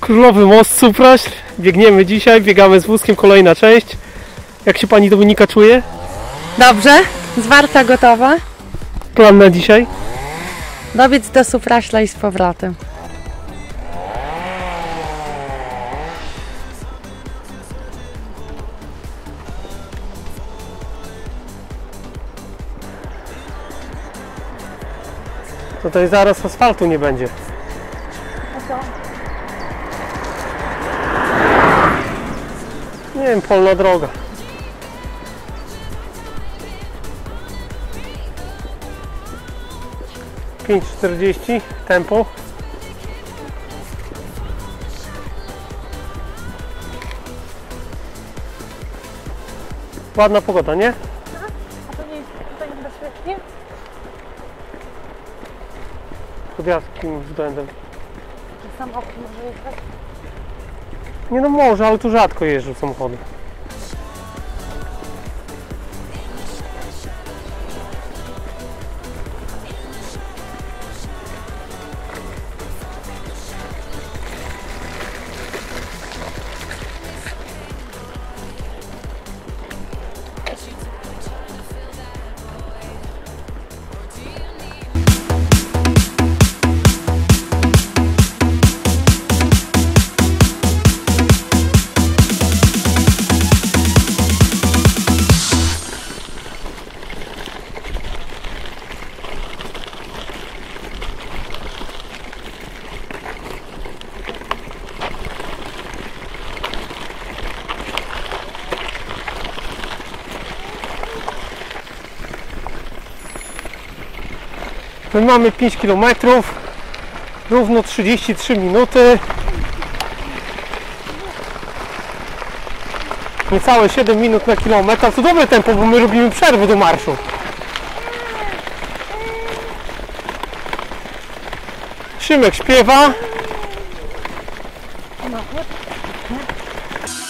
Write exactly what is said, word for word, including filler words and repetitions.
Królowy Most Supraśl. Biegniemy dzisiaj, biegamy z wózkiem, kolejna część. Jak się pani Dominika czuje? Dobrze, zwarta, gotowa. Plan na dzisiaj? Dobiec do Supraśla i z powrotem. Tutaj zaraz asfaltu nie będzie. Nie wiem, polna droga. pięć czterdzieści tempo. Ładna pogoda, nie? A to nie jest tutaj niebezpiecznie? Pod jakim względem? Samochód może jechać. Nie no może, ale tu rzadko jeżdżą samochody. My mamy pięć kilometrów, równo trzydzieści trzy minuty. Niecałe siedem minut na kilometr. To dobre tempo, bo my robimy przerwę do marszu. Szymek śpiewa.